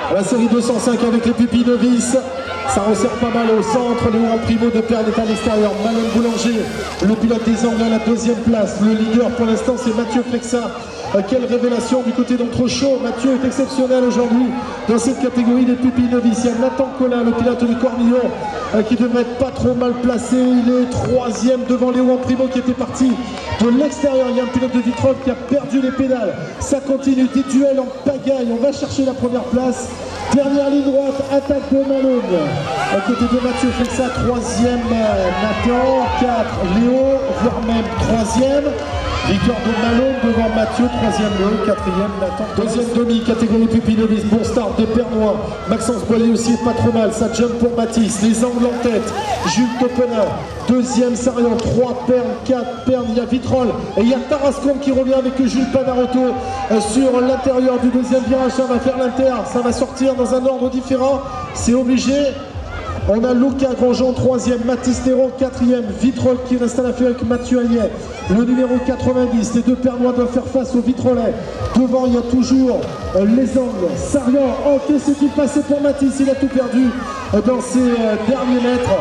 La série 205 avec les pupilles novices. Ça resserre pas mal au centre. Léo Primo de Perle est à l'extérieur. Malone Boulanger, le pilote des Anglais à la deuxième place. Le leader pour l'instant, c'est Mathieu Flexa. Quelle révélation du côté d'Entrechaux. Mathieu est exceptionnel aujourd'hui dans cette catégorie des pupilles novices. Il y a Nathan Collin, le pilote du Cornillon, qui devrait être pas trop mal placé. Il est troisième devant Léo Primo qui était parti de l'extérieur. Il y a un pilote de Vitrolles qui a perdu les pédales. Ça continue, des duels en pagaille. On va chercher la première place. Dernière ligne droite, attaque de Malone. À côté de Mathieu Flexa, troisième Nathan, 4 Léo, voire même troisième. Victoire de Malone devant Mathieu, troisième Léo, quatrième Nathan. Deuxième demi, catégorie pupille novice, bon start des Pernois. Maxence Boyer aussi est pas trop mal, ça jump pour Mathis. Les angles en tête, Jules Topenin, deuxième Sarian, 3 perles, 4 perles, il y a Vitrolles. Et il y a Tarascon qui revient avec Jules Panarotto sur l'intérieur du deuxième virage. Ça va faire l'inter, ça va sortir dans un ordre différent, c'est obligé. On a Lucas Grandjean, troisième, Mathis Théron, quatrième, Vitrolles qui reste à l'affût avec Mathieu Hayet, le numéro 90. Les deux Pernois doivent faire face aux Vitrollais. Devant, il y a toujours les angles. Sarian, oh, qu'est-ce qui passait pour Mathis? Il a tout perdu dans ses derniers mètres.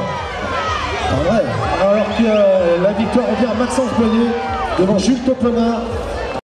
Ah ouais. Alors que la victoire revient à Maxence Boyer devant Jules Topenin.